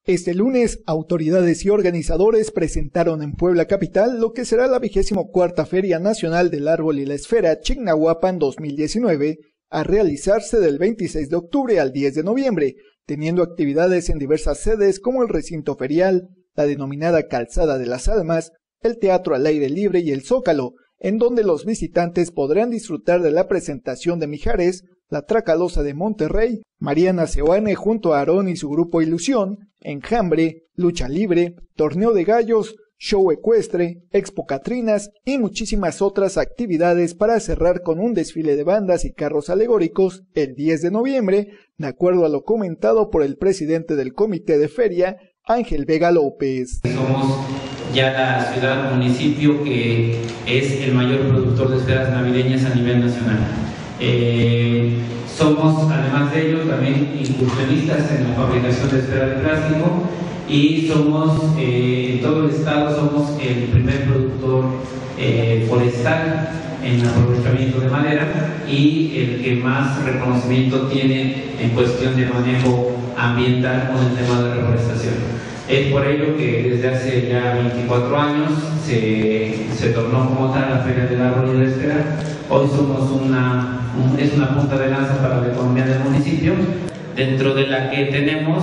Este lunes, autoridades y organizadores presentaron en Puebla Capital lo que será la 24ª Feria Nacional del Árbol y la Esfera Chignahuapan 2019, a realizarse del 26 de octubre al 10 de noviembre, teniendo actividades en diversas sedes como el recinto ferial, la denominada Calzada de las Almas, el Teatro al Aire Libre y el Zócalo, en donde los visitantes podrán disfrutar de la presentación de Mijares, la Tracalosa de Monterrey, Mariana Seoane junto a Aarón y su grupo Ilusión, Enjambre, Lucha Libre, Torneo de Gallos, Show Ecuestre, Expo Catrinas y muchísimas otras actividades para cerrar con un desfile de bandas y carros alegóricos el 10 de noviembre, de acuerdo a lo comentado por el presidente del comité de feria, Ángel Vega López. Somos ya la ciudad, municipio que es el mayor productor de esferas navideñas a nivel nacional. Somos, además de ello, también incursionistas en la fabricación de esferas de plástico y somos, en todo el estado, somos el primer productor forestal en aprovechamiento de madera y el que más reconocimiento tiene en cuestión de manejo ambiental con el tema de reforestación. Es por ello que desde hace ya 24 años se tornó como tal la Feria del Árbol y la Esfera. Hoy somos una punta de lanza para la economía del municipio, dentro de la que tenemos,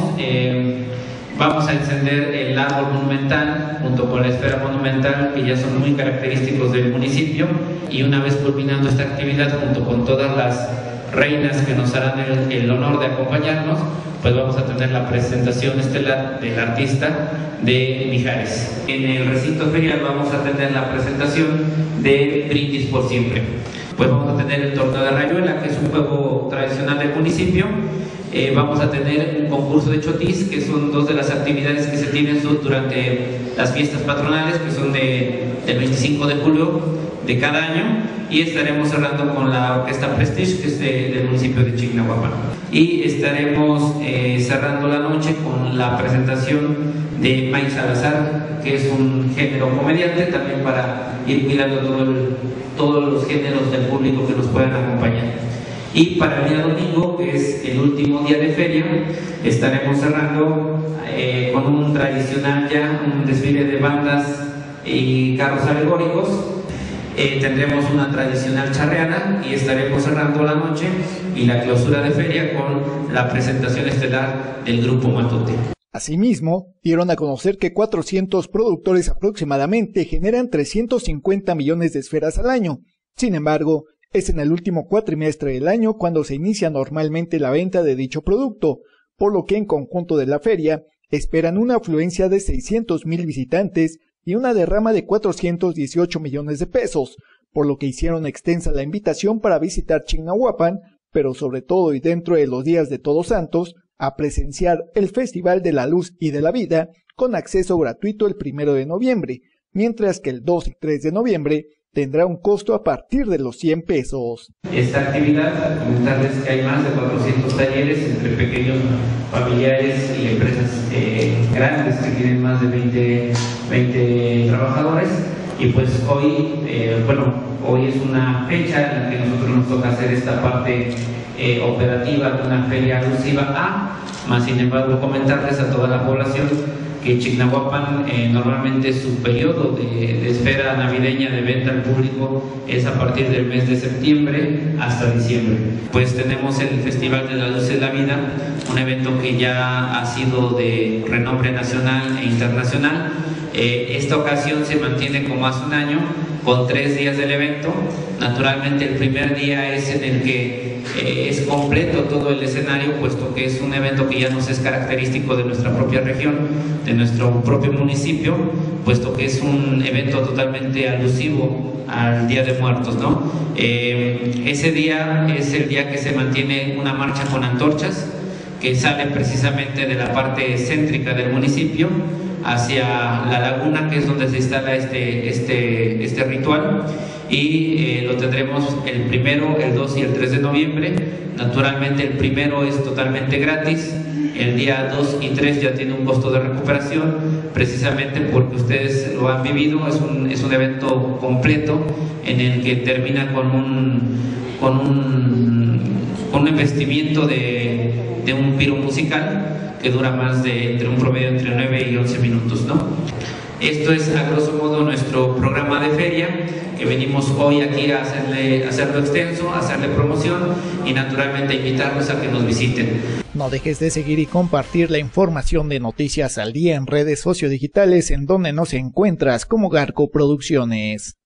vamos a encender el árbol monumental junto con la esfera monumental, que ya son muy característicos del municipio, y una vez culminando esta actividad junto con todas las reinas que nos harán el honor de acompañarnos, pues vamos a tener la presentación estelar del artista de Mijares. En el recinto ferial vamos a tener la presentación de Brindis por Siempre. Pues vamos a tener el torneo de Rayuela, que es un juego tradicional del municipio. Vamos a tener un concurso de chotis, que son dos de las actividades que se tienen durante las fiestas patronales, que son del 25 de julio de cada año, y estaremos cerrando con la Orquesta Prestige, que es del municipio de Chignahuapan. Y estaremos cerrando la noche con la presentación de Mike Salazar, que es un género comediante, también para ir cuidando todos los géneros del público que nos puedan acompañar. Y para el día domingo, que es el último día de feria, estaremos cerrando con un tradicional un desfile de bandas y carros alegóricos. Tendremos una tradicional charreana y estaremos cerrando la noche y la clausura de feria con la presentación estelar del Grupo Matute. Asimismo, dieron a conocer que 400 productores aproximadamente generan 350 millones de esferas al año. Sin embargo, es en el último cuatrimestre del año cuando se inicia normalmente la venta de dicho producto, por lo que en conjunto de la feria esperan una afluencia de 600,000 visitantes y una derrama de 418 millones de pesos, por lo que hicieron extensa la invitación para visitar Chignahuapan, pero sobre todo y dentro de los días de Todos Santos, a presenciar el Festival de la Luz y de la Vida con acceso gratuito el 1 de noviembre, mientras que el 2 y 3 de noviembre tendrá un costo a partir de los 100 pesos. Esta actividad, comentarles que hay más de 400 talleres entre pequeños familiares y empresas grandes que tienen más de 20 trabajadores. Y pues hoy, hoy es una fecha en la que a nosotros nos toca hacer esta parte operativa de una feria alusiva más sin embargo comentarles a toda la población que Chignahuapan normalmente su periodo de esfera navideña de venta al público es a partir del mes de septiembre hasta diciembre. Pues tenemos el Festival de la Luz y la Vida, un evento que ya ha sido de renombre nacional e internacional. Esta ocasión se mantiene como hace un año, con 3 días del evento. Naturalmente el primer día es en el que es completo todo el escenario, puesto que es un evento que ya nos es característico de nuestra propia región, de nuestro propio municipio, puesto que es un evento totalmente alusivo al Día de Muertos, ¿no? Ese día es el día que se mantiene una marcha con antorchas, que sale precisamente de la parte céntrica del municipio hacia la laguna, que es donde se instala este ritual, y lo tendremos el 1, el 2 y el 3 de noviembre. Naturalmente el 1 es totalmente gratis, el día 2 y 3 ya tiene un costo de recuperación, precisamente porque ustedes lo han vivido. Es un evento completo en el que termina con un investimiento de de un piro musical que dura más de entre un promedio entre 9 y 11 minutos, ¿no? Esto es a grosso modo nuestro programa de feria, que venimos hoy aquí a hacerlo extenso, a hacerle promoción y naturalmente invitarlos a que nos visiten. No dejes de seguir y compartir la información de Noticias al Día en redes sociodigitales en donde nos encuentras como Garco Producciones.